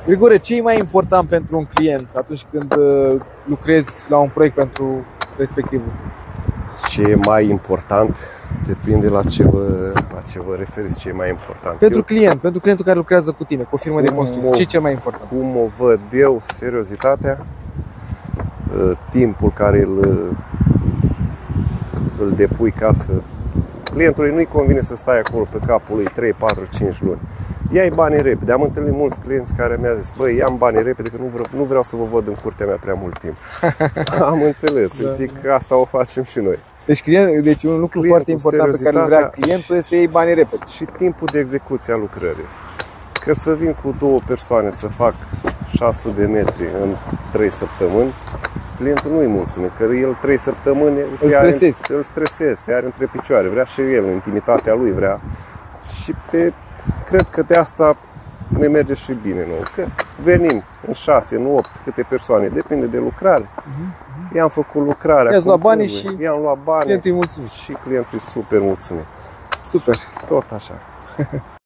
Grigore, ce e mai important pentru un client atunci când lucrezi la un proiect pentru respectivul? Ce e mai important depinde la ce vă referiți, ce e mai important. Pentru client, pentru clientul care lucrează cu tine, cu o firmă de construcții, ce e cel mai important? Cum o văd eu, seriozitatea, timpul care îl depui ca să... Clientului nu-i convine să stai acolo pe capul lui 3, 4, 5 luni. Ia-i banii repede. Am întâlnit mulți clienți care mi-au zis: băi, ia-mi banii repede, că nu vreau să vă văd în curtea mea prea mult timp. Am înțeles, zic că asta o facem și noi. Deci un lucru foarte important pe care îl vrea clientul este să iei banii repede. Și timpul de execuție a lucrării. Că să vin cu 2 persoane să fac 600 de metri în 3 săptămâni, clientul nu-i mulțumit, că el 3 săptămâni îl stresezi, te are între picioare, vrea și el, în intimitatea lui vrea. Și cred că de asta ne merge și bine nouă, că venim în 6, în 8, câte persoane, depinde de lucrare. I-am făcut lucrarea, i-am luat banii și clientul e mulțumit. Și clientul e super mulțumit. Super. Tot așa.